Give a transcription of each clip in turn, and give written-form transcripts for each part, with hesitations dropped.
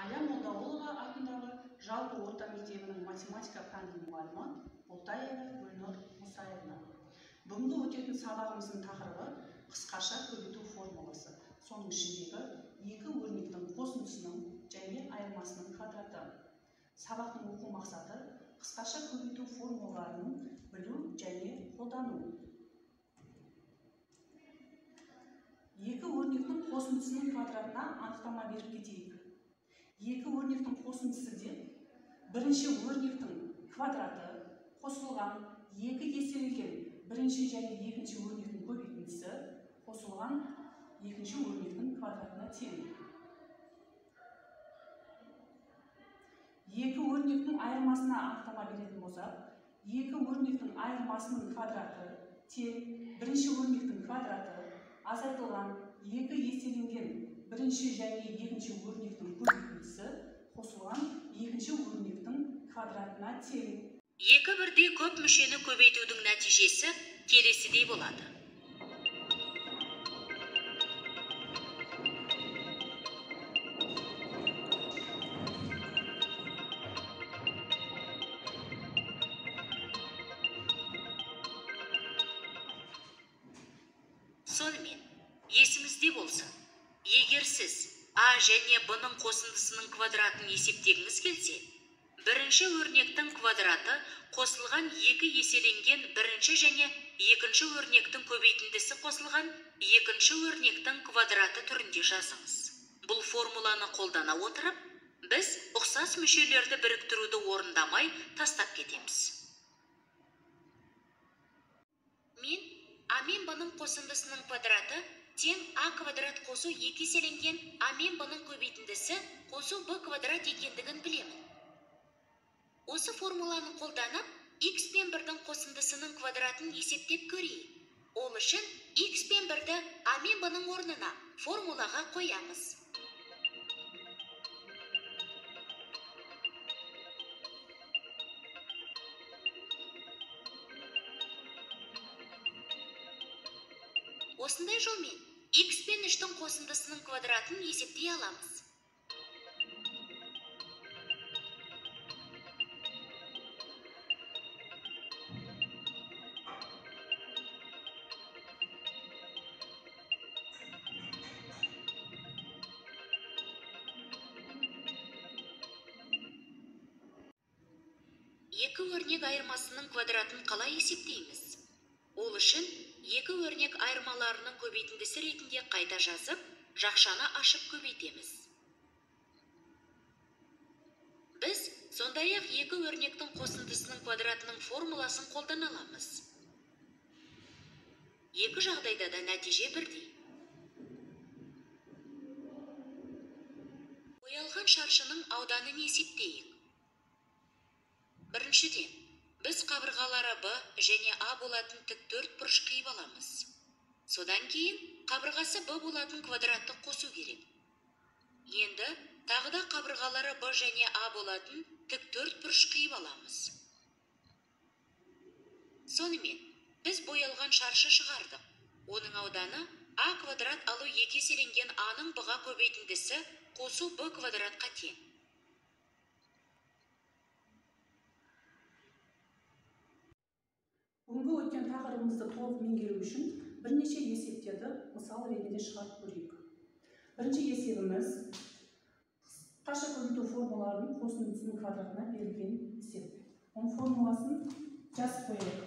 Ая Молдағұлова атындағы жалпы орта мектебінің математика пәнінің мұғалімі Болтаева Гүлнұр Мұсаевна. Бүгінгі өтетін сабағымыздың тақырыбы қысқаша көбейту формуласы. Соның ішіндегі екі өрнектің қосындысының және айырмасының квадраты. Сабақтың оқу мақсаты қысқаша көбейту формулаларын білу және қолдану. Екі өрнектің қосындысының квадратына анықтама беріп кетейік. Екі өрнектің қосындысы деп бірінші өрнектің квадраты қосылған екі еселенген бірінші және екінші өрнектің көбейтіндісі қосылған екінші өрнектің квадратына тең. Екі өрнектің айырмасына анықтама беретін болсақ, екі өрнектің айырмасының квадраты тең бірінші өрнектің квадраты азайтылған екі еселенген бірінші және екінші өрнектің көбейтіндісі қосылған екінші өрнектің квадратына тең. Екі бірдей көп мүшені көбейтудің нәтижесі келесідей болады. Сонымен, есіңізде болсын, егер сіз А және Б-ның қосындысының квадратын есептегіңіз келсе, бірінші өрнектің квадраты қосылған екі еселенген бірінші және екінші өрнектің көбейтіндісі қосылған екінші өрнектің квадраты түрінде жазыңыз. Бұл формуланы қолдана отырып, біз ұқсас мүшелерді біріктіруді орындамай тастап кетеміз. Мен А мен Б-ның қосындысының квадраты тең А квадрат қосу екі еселенген А мен Б-ның көбейтіндісі қосу Б квадрат екендігін білемін. Осы формуланы қолданып, X пен 1-дің қосындысының квадратын есептеп көрейік. Ол үшін X пен 1-ді А мен Б-ның орнына формулаға қоямыз. Осындай жолмен X пен 3-дің қосындысының квадратын есептей аламыз. Екі өрнек айырмасының квадратын қалай есептейміз? Ол үшін екі өрнек айырмаларының көбейтіндісі ретінде қайта жазып, жақшаны ашып көбейтеміз. Біз сондай-ақ екі өрнектің қосындысының квадратының формуласын қолдана аламыз. Екі жағдайда да нәтиже бірдей. Боялған шаршының ауданын есептейік. Біріншіден, біз қабырғалары Б және А болатын тік төртбұрыш қиып аламыз. Содан кейін қабырғасы Б болатын квадратты қосу керек. Енді тағы да қабырғалары Б және А болатын тік төртбұрыш қиып аламыз. Сонымен, біз боялған шаршы шығардық. Оның ауданы А квадрат алу екі еселенген А-ның Б-ға көбейтіндісі қосу Б квадратқа тең. Бүгінгі өткен тақырыбымызды толық меңгеру үшін бірнеше есептерді мысал ретінде шығарып көрейік. Бірінші есебіміз қысқаша көбейту формулаларының қосындысының квадратына берілген есеп. Оның формуласын жазып қояйық.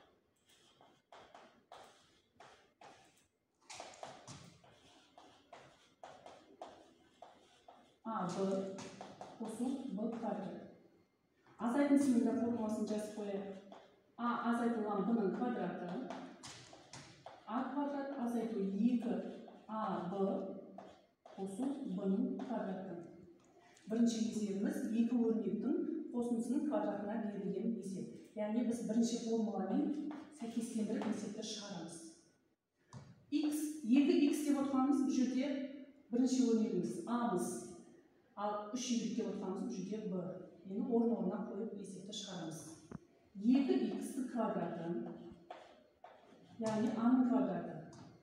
А, Б қосу Б квадрат. Азайтындысының да формуласын жазып қояйық. А азайтылған Б-ның квадраты, А квадрат азайту 2АБ қосу Б-ның квадраты. Бірінші есебіміз екі өрнектің қосындысының квадратына берілген есеп. Яғни біз бірінші формуламен сәйкестендіріп есепті шығарамыз. Екі X деп отқанымыз бұл жерде бірінші өрнегіміз А-мыз, ал 3Y деп отқанымыз бұл жерде Б. Енді орнына қойып есепті шығарамыз. 2x квадраты, яғни А-ның квадраты,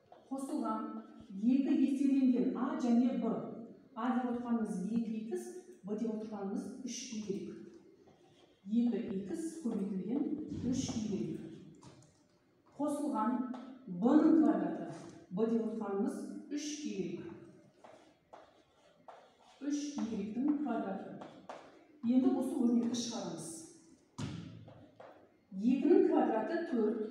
қосылған екі еселенген А және Б. А деп отқанымыз 2x, b деп отырғанымыз 3y. 2x көбейтілген 3y. Қосылған b-ның квадраты. b деп отырғанымыз 3y. 3y-дің квадраты. Енді осы өрнекті шығарамыз. 2-ның квадраты 4.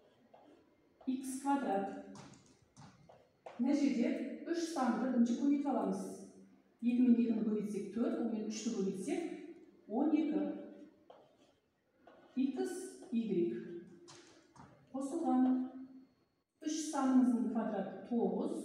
X квадрат. Мына жерде 3 санды бірінші көбейтіп аламыз. 2 мен 2-ні көбейтсек 4, ол мен 3-ті көбейтсек 12. X, Y. Қосылған 3 санымыздың квадраты 9.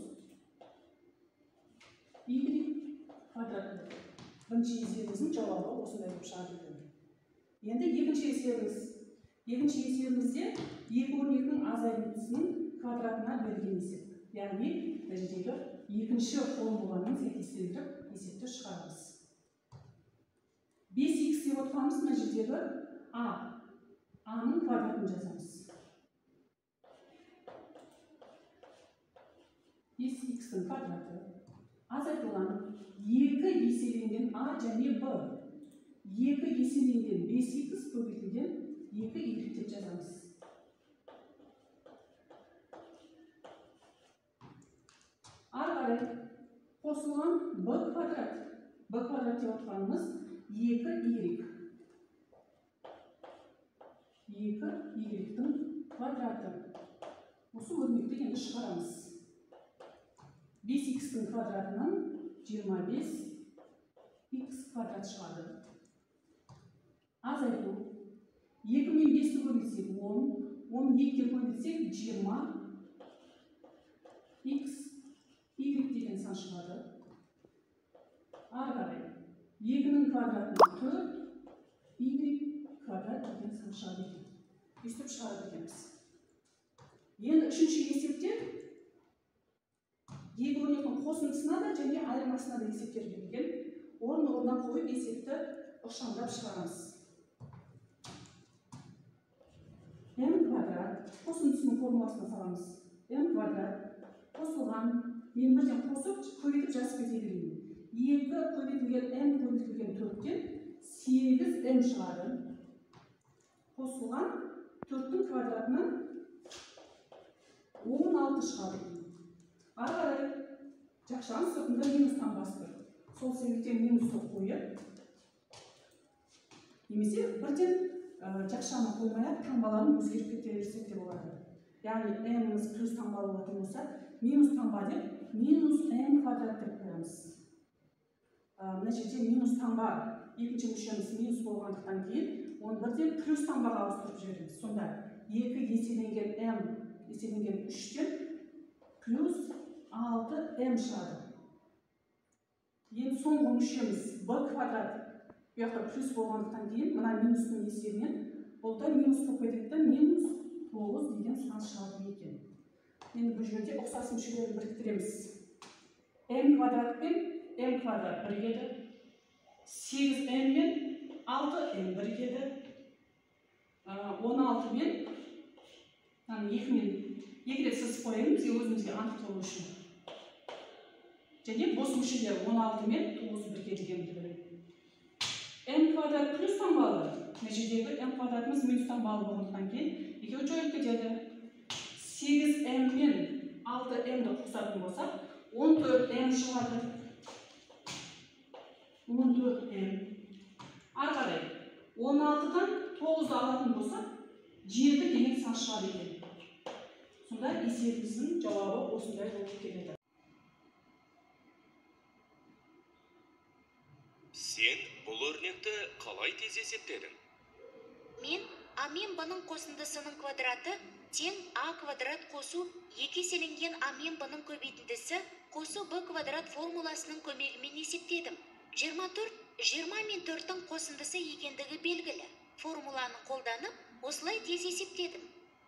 Y квадраты. Бірінші есебіміздің жауабы осындай болып шығады. Енді екінші есебіміз. Екінші есебімізде екі өрнектің азайындысының квадратына берілген есеп. Яғни, нәтижелі екінші формуланың сәйкестендіріп есепті шығарамыз. 5x деп отырғанымыз мына жердегі a-ның квадратын жазамыз. 5x-дің квадраты азайтылған 2 еселенген a және b. 2 еселенген 5x көбейтілген 2y деп жазамыз. Ары қарай қосылған b квадрат. b квадрат деп отырғанымыз 2y. 2y-дің квадраты. Осы өрнекті енді шығарамыз. 5x-дің квадратынан 25 x квадрат шығады. Азайту. 2 мен 5-ті көбейтсек 10, 12-ге көбейтсек 20 x, y деген сан шығады. Ары қарай 2-ның квадратынан 4, y квадрат деген сан шығады екен. Өстіп шығарып екенбіз. Енді үшінші есепте екі өрнектің қосындысына да және айырмасына да есептер берілген. Орын-орнына қойып есепті ықшамдап шығарамыз. m квадрат қосындысының формуласына саламыз. m квадрат қосылған, мен бірден қосып, көбейтіп жазып кете берейін. 2 көбейтілген m көбейтілген 4-тен 8m шығады. Қосылған 4-дің квадратынан 16 шығады. Ары қарай жақшаның сыртында минустан басты. Сол себептен минусты қойып, немесе бірден жақшаны қоймай-ақ таңбаларын өзгеріп кете берсек те болады. Яғни m-іміз плюс таңба болатын болса, минус таңба деп минус m квадрат деп қоямыз. Мына жерде минус таңба екінші мүшеміз минус болғандықтан кейін, оны бірден плюс таңбаға ауыстырып жібереміз. Сонда 2 еселенген m еселенген 3-тен плюс 6m шығады. Енді соңғы мүшеміз b квадрат. Бұяқта плюс болғандықтан кейін, мына минустың есебінен, бұл да минус болып кетеді, минус 9 деген сан шығады екен. Енді бұл жерде ұқсас мүшелерін біріктіреміз. m квадрат пен m квадрат бірігеді. 8m мен 6m бірігеді. 16 мен 2 рет сызып қоямыз, өзімізге анық болу үшін. Және бос мүшелер 16 мен 9 бірігеді деген. m квадрат плюс таңбалы. Мына жердегі m квадратымыз минус таңбалы болғандықтан кейін екеуі жойылып кетеді. 8m мен 6m-ді қосатын болсақ, 14m шығады. 14m. Ары қарай 16-дан 9-ды алатын болсақ, 7 деген сан шығады екен. Сонда есебіміздің жауабы осындай болып келеді. Сен бұл өрнекті қалай тез есептедің? Мен а мен b-ның қосындысының квадраты тең a квадрат қосу 2 еселенген a мен b-ның көбейтіндісі қосу b квадрат формуласының көмегімен есептедім. 24 20 мен 4-дің қосындысы екендігі белгілі. Формуланы қолданып, осылай тез есептедім.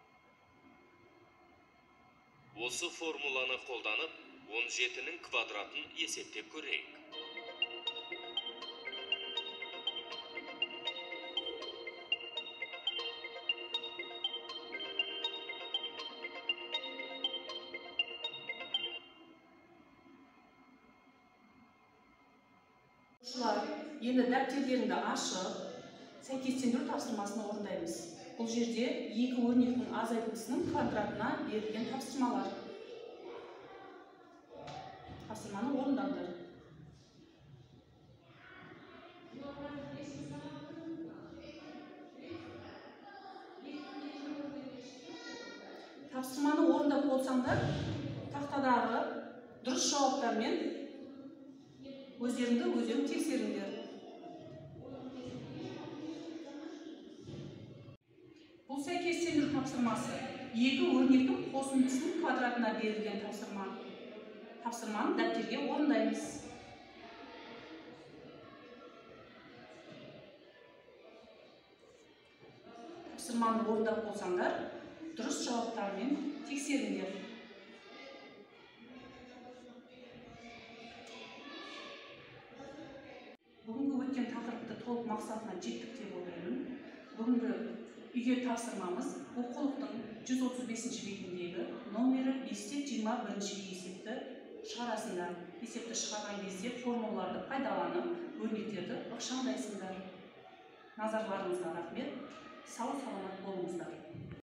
Осы формуланы қолданып, 17-нің квадратын есептеп көрейік. Енді дәптерлеріңді ашып, сәйкестендіру тапсырмасын орындаймыз. Бұл жерде екі өрнектің азайтындысының квадратына берілген тапсырмалар. Тапсырманы орындаңдар. Тапсырманы орындап болсаңдар, тақтадағы дұрыс жауаптармен өздеріңді өзің тексеріңдер. Бұл сәйкестендіру тапсырмасы екі өрнектің қосындысының квадратына берілген тапсырма. Тапсырманы дәптерге орындаймыз. Тапсырманы орындап болсаңдар, дұрыс жауаптармен тексеріңдер. Бүгінгі өткен тақырыпты толық мақсатына жеттік деп ойлаймын. Бүгінгі үйге тапсырмамыз оқулықтың 135 бетіндегі номері 5-21 есепті шығарасыңдар. Есепті шығарған кезде формулаларды пайдаланып, өрнектерді ықшамдайсыңдар. Назарларыңызға рахмет. Сау саламат болыңыздар.